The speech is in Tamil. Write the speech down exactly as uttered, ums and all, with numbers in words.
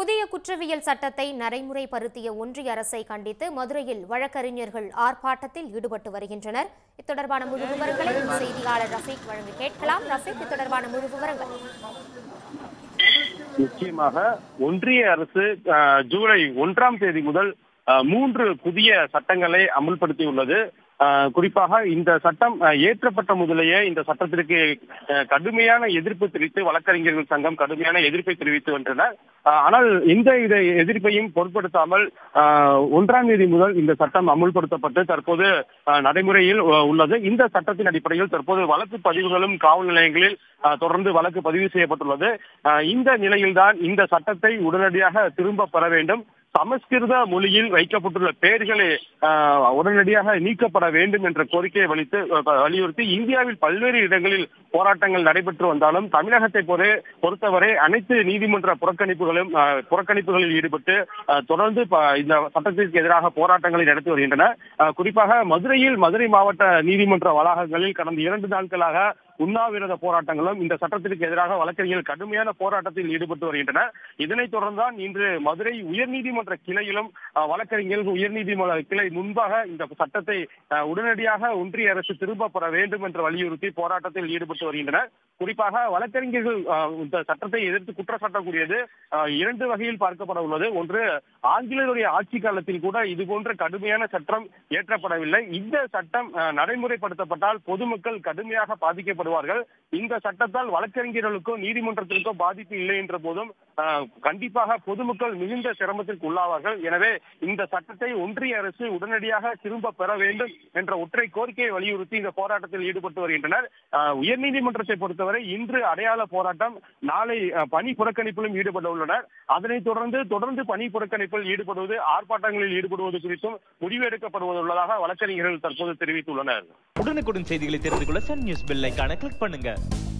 புதிய குற்றவியல் சட்டத்தை நடைமுறைப்படுத்திய ஒன்றிய அரசை கண்டித்து மதுரையில் வழக்கறிஞர்கள் ஆர்ப்பாட்டத்தில் ஈடுபட்டு வருகின்றனர். இத்தொடர்பான முழு விவரங்களை செய்தியாளர் ரஃபீக் வழங்க கேட்கலாம். ரஃபீக், இத்தொடர்பான முழு விவரங்கள். நிச்சயமாக ஒன்றிய அரசு ஜூலை ஒன்றாம் தேதி முதல் மூன்று புதிய சட்டங்களை அமுல்படுத்தியுள்ளது. குறிப்பாக இந்த சட்டம் ஏற்றப்பட்ட முதலேயே இந்த சட்டத்திற்கு கடுமையான எதிர்ப்பு தெரிவித்து வழக்கறிஞர்கள் சங்கம் கடுமையான எதிர்ப்பை தெரிவித்து வந்தனர். ஆனால் இந்த இதை எதிர்ப்பையும் பொருட்படுத்தாமல் ஒன்றாம் தேதி முதல் இந்த சட்டம் அமுல்படுத்தப்பட்டு தற்போது நடைமுறையில் உள்ளது. இந்த சட்டத்தின் அடிப்படையில் தற்போது வழக்கு பதிவுகளும் காவல் நிலையங்களில் தொடர்ந்து வழக்கு பதிவு செய்யப்பட்டுள்ளது. இந்த நிலையில்தான் இந்த சட்டத்தை உடனடியாக திரும்ப பெற வேண்டும், சமஸ்கிருத மொழியில் வைக்கப்பட்டுள்ள பெயர்களை உடனடியாக நீக்கப்பட வேண்டும் என்ற கோரிக்கையை வலித்து வலியுறுத்தி இந்தியாவில் பல்வேறு இடங்களில் போராட்டங்கள் நடைபெற்று வந்தாலும் தமிழகத்தை பொறுத்தவரை அனைத்து நீதிமன்ற புறக்கணிப்புகளும் புறக்கணிப்புகளில் ஈடுபட்டு தொடர்ந்து இந்த சட்டத்திற்கு எதிராக போராட்டங்களை நடத்தி வருகின்றன. குறிப்பாக மதுரையில் மதுரை மாவட்ட நீதிமன்ற வளாகங்களில் கடந்த இரண்டு நாட்களாக உண்ணாவிரத போராட்டங்களும் இந்த சட்டத்திற்கு எதிராக வழக்கறிஞர்கள் கடுமையான போராட்டத்தில் ஈடுபட்டு வருகின்றனர். இதனைத் தொடர்ந்தான் இன்று மதுரை உயர்நீதிமன்ற கிளையிலும் வழக்கறிஞர்கள் உயர்நீதிமன்ற கிளை முன்பாக இந்த சட்டத்தை உடனடியாக ஒன்றிய அரசு திரும்ப பெற வேண்டும் என்று வலியுறுத்தி போராட்டத்தில் ஈடுபட்டு வருகின்றனர். குறிப்பாக வழக்கறிஞர்கள் இந்த சட்டத்தை எதிர்த்து குற்றம் சாட்டக்கூடியது இரண்டு வகையில் பார்க்கப்பட உள்ளது. ஒன்று, ஆங்கிலேயருடைய ஆட்சி காலத்தில் கூட இது போன்ற கடுமையான சட்டம் ஏற்றப்படவில்லை. இந்த சட்டம் நடைமுறைப்படுத்தப்பட்டால் பொதுமக்கள் கடுமையாக பாதிக்கப்படுவார்கள். இந்த சட்டத்தால் வழக்கறிஞர்களுக்கோ நீதிமன்றத்திற்கோ பாதிப்பு இல்லை என்ற போதும் கண்டிப்பாக பொதுமக்கள் மிகுந்த சிரமத்திற்கு உள்ளாவார்கள். எனவே இந்த சட்டத்தை ஒன்றிய அரசு உடனடியாக திரும்ப பெற வேண்டும் என்ற ஒற்றை கோரிக்கையை வலியுறுத்தி இந்த போராட்டத்தில் ஈடுபட்டு வருகின்றனர். உயர்நீதிமன்றத்தை பொறுத்தவரை இன்று அடையாள போராட்டம், நாளை பணி புறக்கணிப்பிலும் ஈடுபட உள்ளனர். அதனைத் தொடர்ந்து தொடர்ந்து பணி புறக்கணிப்பில் ஈடுபடுவது, ஆர்ப்பாட்டங்களில் ஈடுபடுவது குறித்தும் முடிவு எடுக்கப்படுவதுள்ளதாக வழக்கறிஞர்கள் தற்போது தெரிவித்துள்ளனர். உடனுக்குடன் செய்திகளை தெரிந்து கொள்ள சன் நியூஸ் பெல் ஐகானை கிளிக் பண்ணுங்க.